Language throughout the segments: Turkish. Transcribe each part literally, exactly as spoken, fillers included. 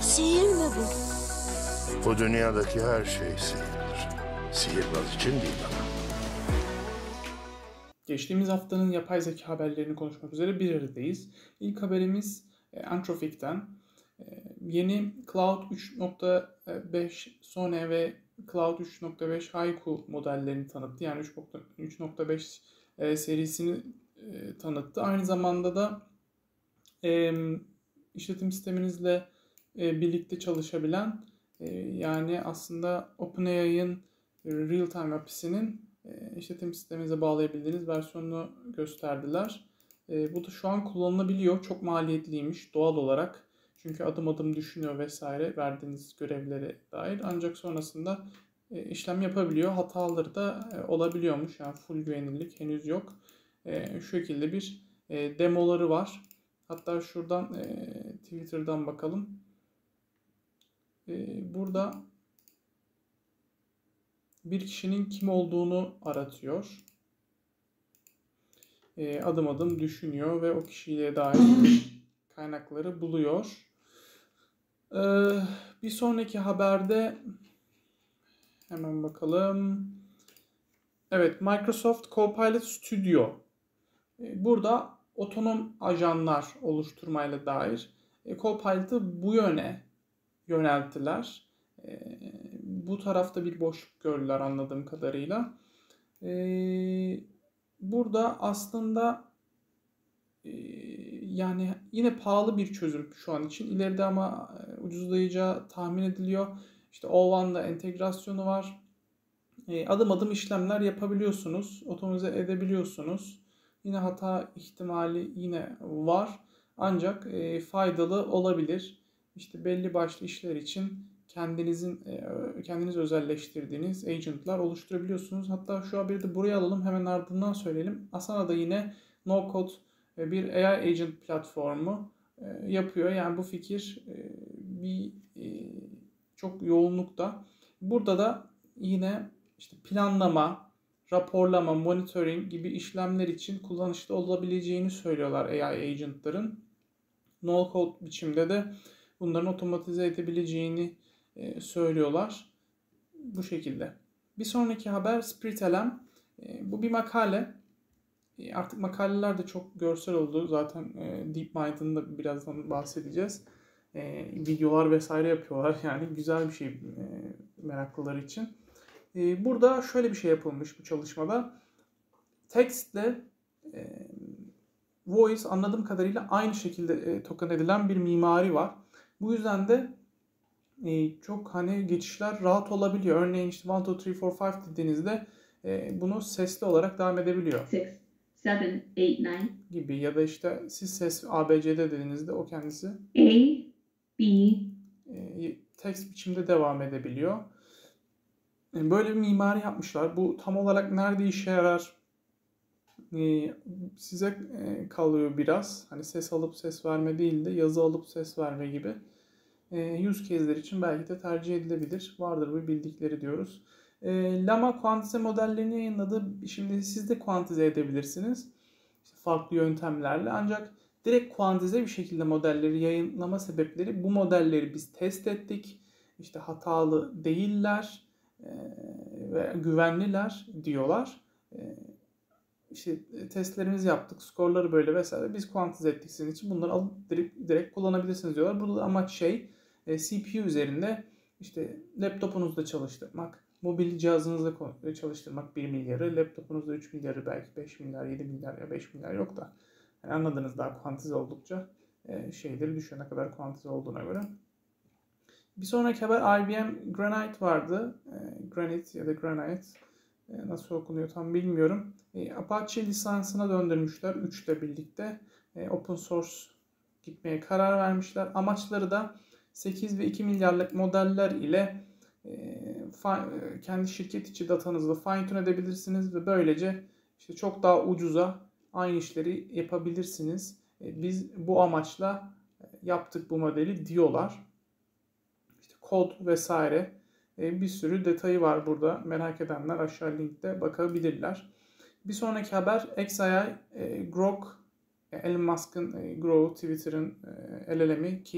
Sihir mi bu? Bu dünyadaki her şey sihirdir. Sihirbaz için değil ama. Geçtiğimiz haftanın yapay zeka haberlerini konuşmak üzere bir aradayız. İlk haberimiz Anthropic'ten. Yeni Claude üç nokta beş Sone ve Claude üç nokta beş Haiku modellerini tanıttı. Yani üç nokta beş serisini tanıttı. Aynı zamanda da işletim sisteminizle birlikte çalışabilen, yani aslında OpenAI'ın Real-Time A P I'sinin işletim sisteminize bağlayabildiğiniz versiyonunu gösterdiler. Bu da şu an kullanılabiliyor. Çok maliyetliymiş doğal olarak. Çünkü adım adım düşünüyor vesaire verdiğiniz görevlere dair. Ancak sonrasında işlem yapabiliyor. Hataları da olabiliyormuş. Yani full güvenilirlik henüz yok. Şu şekilde bir demoları var. Hatta şuradan Twitter'dan bakalım. Burada bir kişinin kim olduğunu aratıyor. Adım adım düşünüyor ve o kişiye dair kaynakları buluyor. Bir sonraki haberde hemen bakalım. Evet, Microsoft Copilot Studio. Burada otonom ajanlar oluşturmayla dair Copilot'ı bu yöne yönelttiler. Bu tarafta bir boşluk gördüler anladığım kadarıyla. Burada aslında yani yine pahalı bir çözüm şu an için. İleride ama ucuzlayacağı tahmin ediliyor. İşte O one'da entegrasyonu var. Adım adım işlemler yapabiliyorsunuz. Otomize edebiliyorsunuz. Yine hata ihtimali yine var. Ancak faydalı olabilir. İşte belli başlı işler için kendinizin kendiniz özelleştirdiğiniz agentlar oluşturabiliyorsunuz. Hatta şu haberi de buraya alalım, hemen ardından söyleyelim. Asana da yine no code bir A I agent platformu yapıyor. Yani bu fikir bir çok yoğunlukta. Burada da yine işte planlama, raporlama, monitoring gibi işlemler için kullanışlı olabileceğini söylüyorlar A I agentların. No code biçimde de bunların otomatize edebileceğini söylüyorlar. Bu şekilde. Bir sonraki haber Spirit L M. Bu bir makale. Artık makaleler de çok görsel oldu. Zaten DeepMind'ın da birazdan bahsedeceğiz. Videolar vesaire yapıyorlar. Yani güzel bir şey meraklılar için. Burada şöyle bir şey yapılmış bu çalışmada. Textle voice anladığım kadarıyla aynı şekilde token edilen bir mimari var. Bu yüzden de çok hani geçişler rahat olabiliyor. Örneğin işte one, two, three, four, five dediğinizde bunu sesli olarak devam edebiliyor. six, seven, eight, nine gibi ya da işte siz ses A B C D dediğinizde o kendisi A, B text biçimde devam edebiliyor. Böyle bir mimari yapmışlar. Bu tam olarak nerede işe yarar size kalıyor biraz. Hani ses alıp ses verme değil de yazı alıp ses verme gibi use case'ler için belki de tercih edilebilir. Vardır bu bildikleri diyoruz. Llama kuantize modellerini yayınladı. Şimdi siz de kuantize edebilirsiniz. İşte farklı yöntemlerle. Ancak direkt kuantize bir şekilde modelleri yayınlama sebepleri, bu modelleri biz test ettik. İşte hatalı değiller ve güvenliler diyorlar. İşte testlerimizi yaptık, skorları böyle vesaire. Biz kuantize ettik sizin için. Bunları alıp direkt, direkt kullanabilirsiniz diyorlar. Burada da amaç şey C P U üzerinde işte laptopunuzda çalıştırmak, mobil cihazınızda çalıştırmak bir milyarı, laptopunuzda üç milyarı, belki beş milyar, yedi milyar ya beş milyar yok da. Yani anladınız, daha kuantize oldukça şeyleri düşüyor ne kadar kuantize olduğuna göre. Bir sonraki haber I B M Granite vardı. Granite ya da Granite nasıl okunuyor tam bilmiyorum. Apache lisansına döndürmüşler üç ile birlikte. Open source gitmeye karar vermişler. Amaçları da sekiz ve iki milyarlık modeller ile kendi şirket içi datanızı fine tune edebilirsiniz ve böylece işte çok daha ucuza aynı işleri yapabilirsiniz. Biz bu amaçla yaptık bu modeli diyorlar. İşte kod vesaire bir sürü detayı var burada. Merak edenler aşağı linkte bakabilirler. Bir sonraki haber X A I, Grok, Elon Musk'ın Grok, Twitter'ın L L M'i ki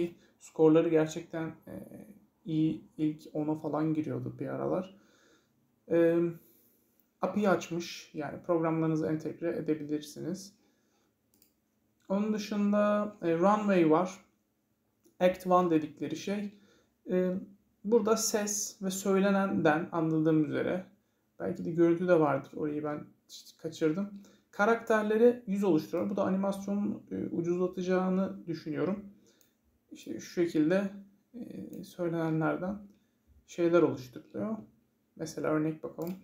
Skorları gerçekten e, iyi, ilk ona falan giriyordu bir aralar. E, A P I açmış, yani programlarınızı entegre edebilirsiniz. Onun dışında e, Runway var. Act bir dedikleri şey. E, burada ses ve söylenenden anladığım üzere, belki de görüntü de vardır, orayı ben işte kaçırdım. Karakterleri yüz oluşturuyor. Bu da animasyonun e, ucuzlatacağını düşünüyorum. İşte şu şekilde e, söylenenlerden şeyler oluşturuluyor. Mesela örnek bakalım.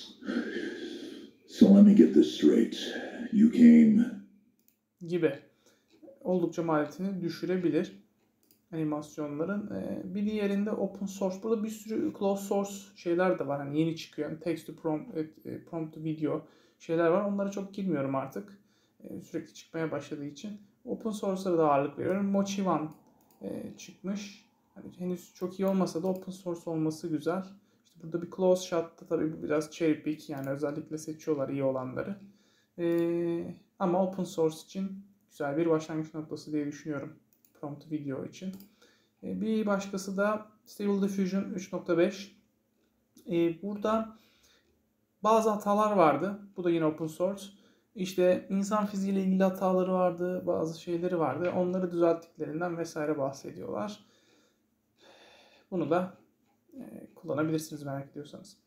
So let me get this straight. You came... Gibi. Oldukça maliyetini düşürebilir animasyonların. Ee, bir diğerinde open source. Burada bir sürü closed source şeyler de var. Hani yeni çıkıyor. Yani text to prompt, e, prompt to video şeyler var. Onlara çok girmiyorum artık. Ee, sürekli çıkmaya başladığı için. Open source'lara da ağırlık veriyorum. Mochivan e, çıkmış. Hani henüz çok iyi olmasa da open source olması güzel. İşte burada bir close shot'ta tabii bu biraz cherry pick, yani özellikle seçiyorlar iyi olanları. Ee, ama open source için güzel bir başlangıç noktası diye düşünüyorum. Prompt video için. Ee, bir başkası da Stable Diffusion üç nokta beş. Ee, burada bazı hatalar vardı. Bu da yine open source. İşte insan fiziğiyle ilgili hataları vardı, bazı şeyleri vardı. Onları düzelttiklerinden vesaire bahsediyorlar. Bunu da e, kullanabilirsiniz merak ediyorsanız.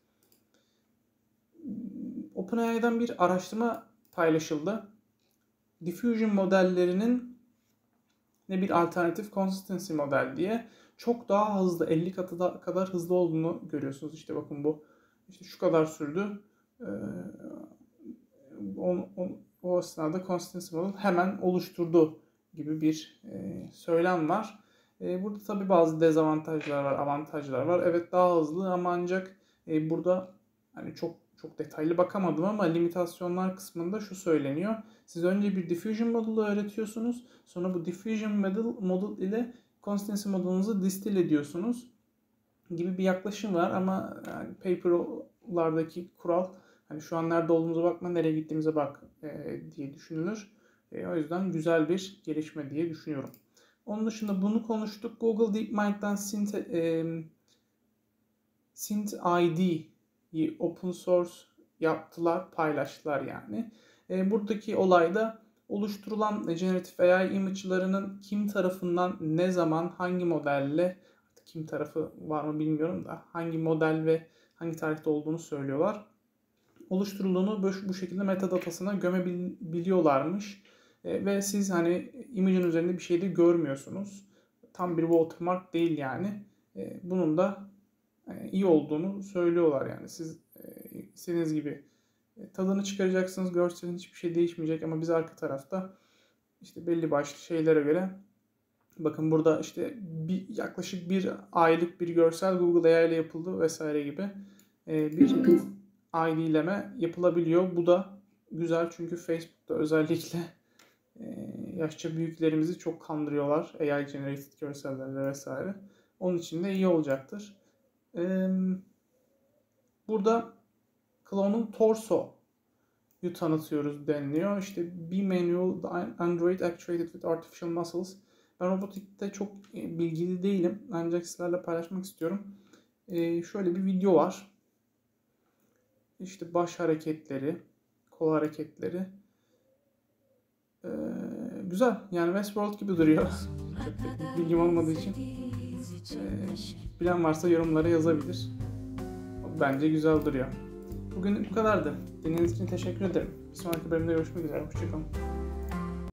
OpenAI'den bir araştırma paylaşıldı. Diffusion modellerinin ne bir alternatif consistency model diye çok daha hızlı, elli katı da, kadar hızlı olduğunu görüyorsunuz. İşte bakın bu işte şu kadar sürdü. Ee, on, on, o esnada consistency model hemen oluşturdu gibi bir e, söylem var. E, burada tabii bazı dezavantajlar var, avantajlar var. Evet, daha hızlı ama ancak e, burada hani çok çok detaylı bakamadım ama limitasyonlar kısmında şu söyleniyor. Siz önce bir diffusion model'ı öğretiyorsunuz. Sonra bu diffusion model, model ile consistency model'ınızı distill ediyorsunuz gibi bir yaklaşım var ama yani paper'lardaki kural hani şu an nerede olduğumuza bakma, nereye gittiğimize bak e, diye düşünülür. E, o yüzden güzel bir gelişme diye düşünüyorum. Onun dışında bunu konuştuk. Google DeepMind'den Synth, e, Synth I D'yi open source yaptılar, paylaştılar yani. E, buradaki olayda oluşturulan generative A I image'larının kim tarafından, ne zaman, hangi modelle, kim tarafı var mı bilmiyorum da hangi model ve hangi tarihte olduğunu söylüyorlar. Oluşturulduğunu bu, bu şekilde metadatasına gömebiliyorlarmış. E, ve siz hani image'in üzerinde bir şey de görmüyorsunuz. Tam bir watermark değil yani. E, bunun da e, iyi olduğunu söylüyorlar yani. Siz e, istediğiniz gibi e, tadını çıkaracaksınız. Görselin hiçbir şey değişmeyecek ama biz arka tarafta işte belli başlı şeylere göre, bakın burada işte bir, yaklaşık bir aylık bir görsel Google A I ile yapıldı vesaire gibi e, bir I D'leme yapılabiliyor. Bu da güzel çünkü Facebook'ta özellikle yaşça büyüklerimizi çok kandırıyorlar A I generated görsellerle vesaire. Onun için de iyi olacaktır. Burada Clone'un torso'yu tanıtıyoruz deniliyor. İşte bir manual Android actuated with artificial muscles. Ben robotikte çok bilgili değilim. Ancak sizlerle paylaşmak istiyorum. Şöyle bir video var. İşte baş hareketleri, kol hareketleri. Ee, güzel. Yani Westworld gibi duruyor. Çok teknik bilgim olmadığı için. Ee, bilen varsa yorumlara yazabilir. Bence güzel duruyor. Bugün bu kadardı. Dinlediğiniz için teşekkür ederim. Bir sonraki bölümde görüşmek üzere. Hoşçakalın.